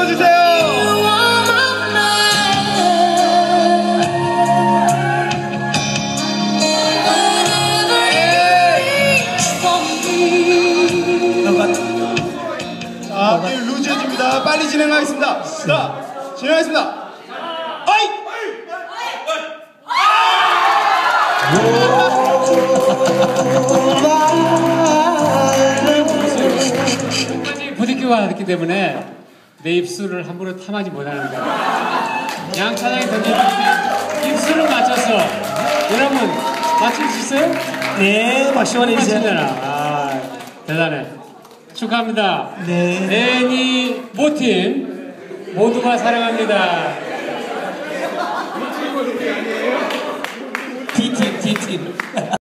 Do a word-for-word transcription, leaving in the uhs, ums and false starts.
불러주세요. 자, 게임 루즈해집니다. 빨리 진행하겠습니다. 자, 진행하겠습니다. 어이! 끝까지 부딪히고 왔기 때문에 내 입술을 함부로 탐하지 못하는데 양차장이 던진 입술을 맞춰서 여러분 맞출 수 있어요? 네, 막 시원해지세요. 맞추잖아. 아, 대단해. 축하합니다. 네. 애니 모팀 모두가 사랑합니다. D팀, D팀.